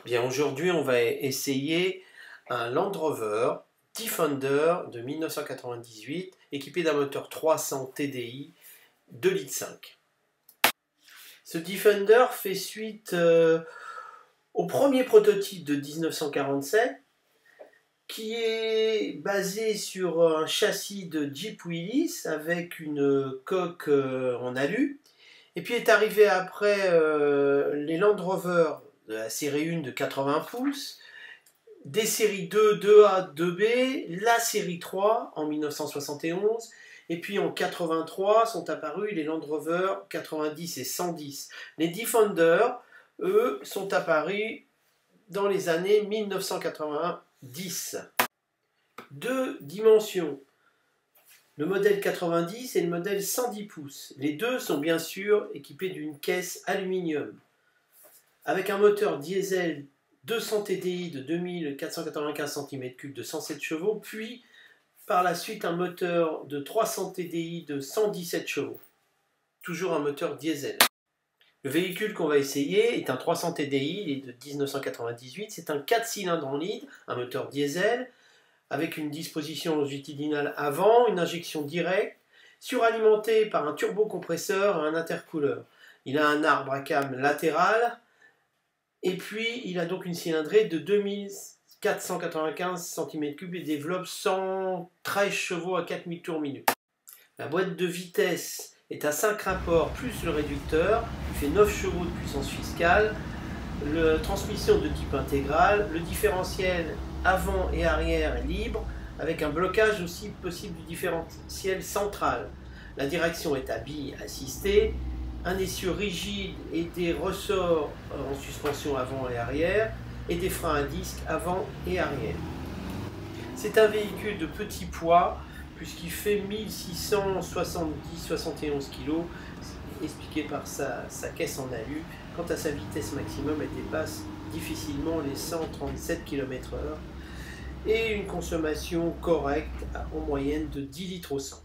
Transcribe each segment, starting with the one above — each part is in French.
Bien, aujourd'hui, on va essayer un Land Rover Defender de 1998 équipé d'un moteur 300 TDI 2,5 litres. Ce Defender fait suite au premier prototype de 1947 qui est basé sur un châssis de Jeep Willys avec une coque en alu. Et puis est arrivé après les Land Rover de la série 1 de 80 pouces, des séries 2, 2A, 2B, la série 3 en 1971, et puis en 83 sont apparus les Land Rover 90 et 110. Les Defender, eux, sont apparus dans les années 1990. Deux dimensions, le modèle 90 et le modèle 110 pouces. Les deux sont bien sûr équipés d'une caisse aluminium. Avec un moteur diesel 200 TDI de 2495 cm3 de 107 chevaux, puis par la suite un moteur de 300 TDI de 117 chevaux. Toujours un moteur diesel. Le véhicule qu'on va essayer est un 300 TDI, il est de 1998, c'est un 4 cylindres en ligne, un moteur diesel, avec une disposition longitudinale avant, une injection directe, suralimenté par un turbocompresseur et un intercooleur. Il a un arbre à cam latéral, et puis il a donc une cylindrée de 2495 cm3 et développe 113 chevaux à 4000 tours minute. La boîte de vitesse est à 5 rapports plus le réducteur, qui fait 9 chevaux de puissance fiscale, la transmission de type intégral, le différentiel avant et arrière est libre, avec un blocage aussi possible du différentiel central. La direction est à billes assistées, un essieu rigide et des ressorts en suspension avant et arrière, et des freins à disque avant et arrière. C'est un véhicule de petit poids, puisqu'il fait 1670-71 kg, expliqué par sa caisse en alu. Quant à sa vitesse maximum, elle dépasse difficilement les 137 km/h et une consommation correcte en moyenne de 10 litres au 100.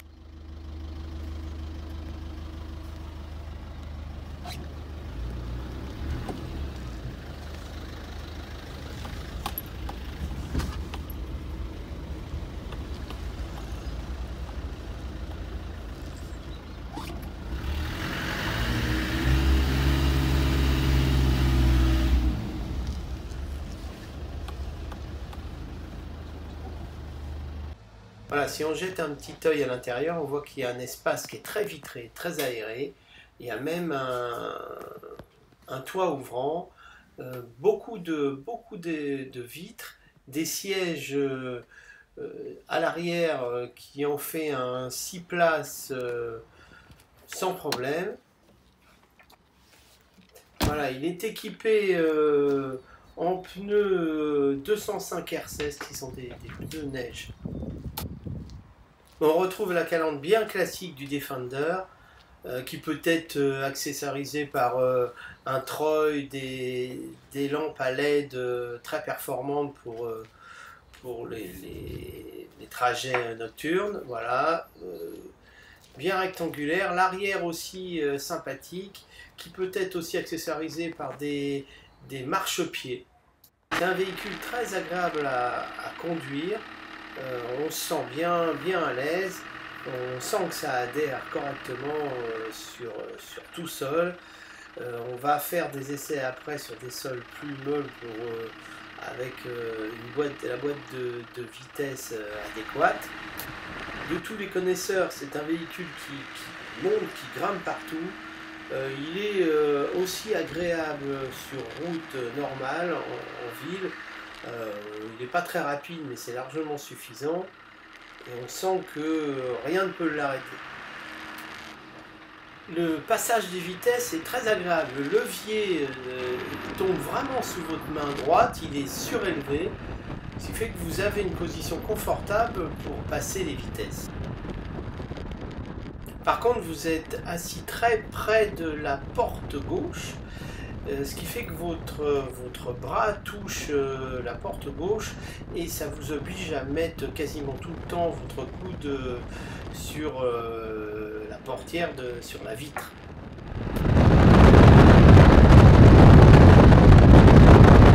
Voilà, si on jette un petit œil à l'intérieur, on voit qu'il y a un espace qui est très vitré, très aéré. Il y a même un toit ouvrant, beaucoup de vitres, des sièges à l'arrière qui en fait un 6 places sans problème. Voilà, il est équipé en pneus 205 R16 qui sont des pneus neige. On retrouve la calandre bien classique du Defender qui peut être accessorisée par un treuil, des lampes à LED très performantes pour les trajets nocturnes. Voilà, bien rectangulaire. L'arrière aussi sympathique, qui peut être aussi accessorisé par des marchepieds. C'est un véhicule très agréable à conduire. On se sent bien à l'aise, on sent que ça adhère correctement sur tout sol. On va faire des essais après sur des sols plus molles avec la boîte de vitesse adéquate. De tous les connaisseurs, c'est un véhicule qui monte, qui grimpe partout. Il est aussi agréable sur route normale, en ville. Il n'est pas très rapide, mais c'est largement suffisant. Et on sent que rien ne peut l'arrêter. Le passage des vitesses est très agréable. Le levier tombe vraiment sous votre main droite, il est surélevé, ce qui fait que vous avez une position confortable pour passer les vitesses. Par contre, vous êtes assis très près de la porte gauche, ce qui fait que votre bras touche la porte gauche et ça vous oblige à mettre quasiment tout le temps votre coude sur la portière, sur la vitre.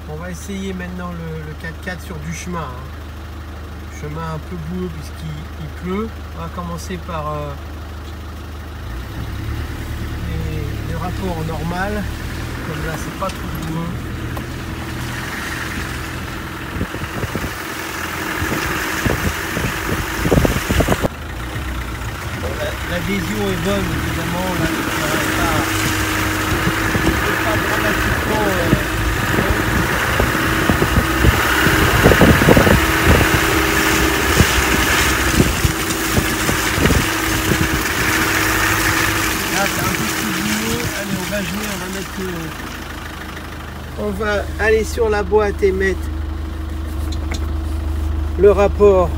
On va essayer maintenant le 4x4 sur du chemin. Chemin un peu boueux puisqu'il pleut. On va commencer par les rapports normal. Comme là, c'est pas trop boueux. L'adhésion est bonne, évidemment. Là, pas dramatiquement. Là, c'est un peu plus boueux. Allez, on va jouer, on va mettre. On va aller sur la boîte et mettre le rapport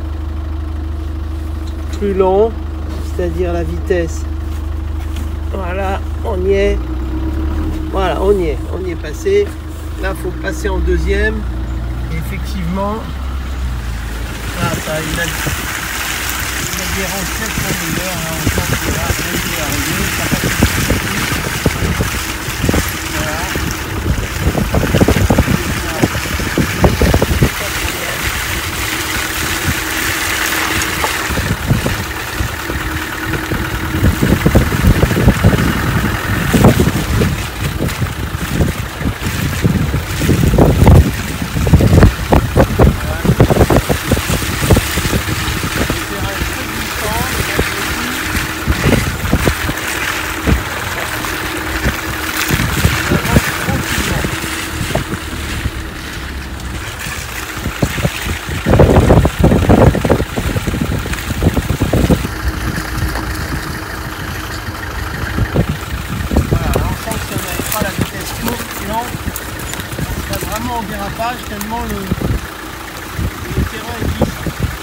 plus lent, c'est-à-dire la vitesse. Voilà, on y est. Voilà, on y est passé. Là, il faut passer en deuxième. Et effectivement, là, ça a une adhérence nettement meilleure. Là, on sent que là, ça y est arrivé. Ça passe voilà. En dérapage tellement le terrain est glissant.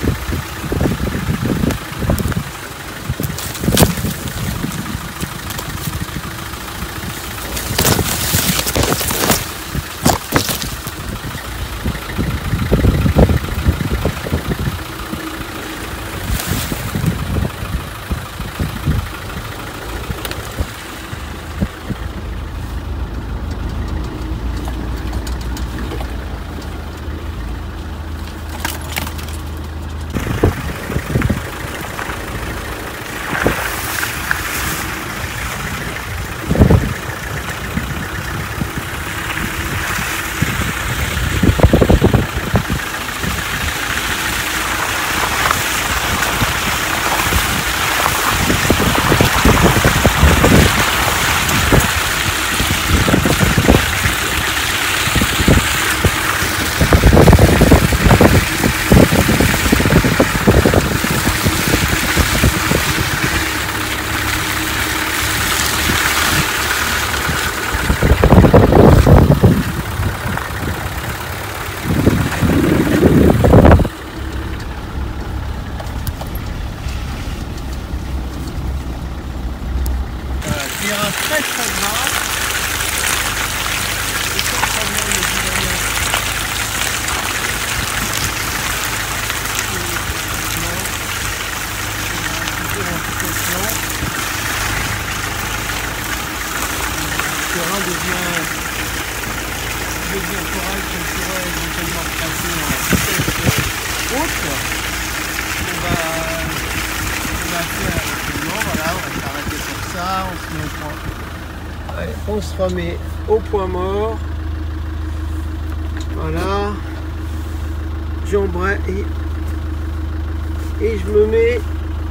Très très gras. Et sans problème, évidemment. Le terrain devient correct, on pourrait éventuellement passer en vitesse haute. On va faire actuellement, voilà, on va s'arrêter sur ça, on se met au point. Allez, on se remet au point mort. Voilà. J'embraye et je me mets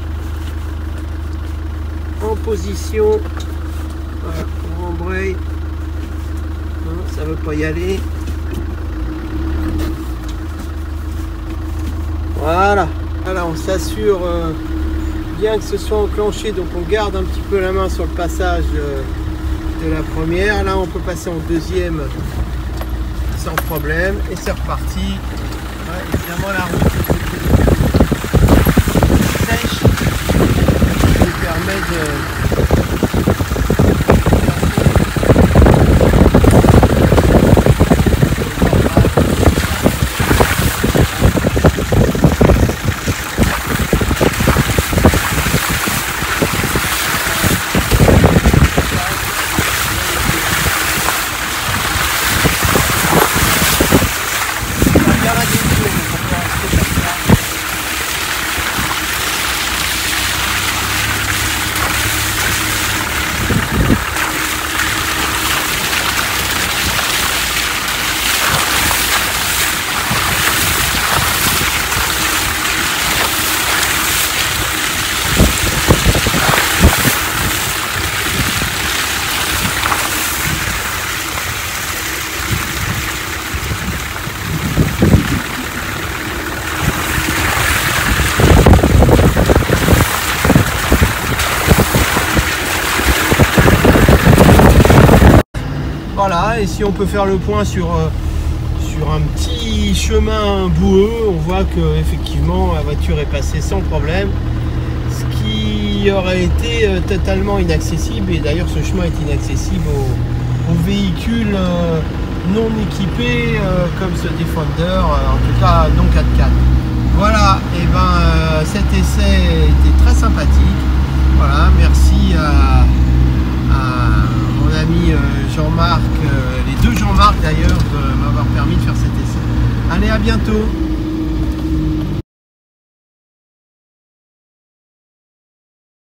en position. Voilà, on embraye. Non, ça veut pas y aller. Voilà. Voilà, on s'assure bien que ce soit enclenché, donc on garde un petit peu la main sur le passage de la première. Là, on peut passer en deuxième sans problème et c'est reparti. Ouais, évidemment, la route sèche qui permet de Voilà, et si on peut faire le point sur un petit chemin boueux, on voit que effectivement la voiture est passée sans problème, ce qui aurait été totalement inaccessible, et d'ailleurs ce chemin est inaccessible aux véhicules non équipés comme ce Defender, en tout cas non 4x4. Voilà, et ben cet essai était très sympathique. Voilà, merci à mon ami Jean-Marc, les deux Jean-Marc d'ailleurs, de m'avoir permis de faire cet essai. Allez, à bientôt!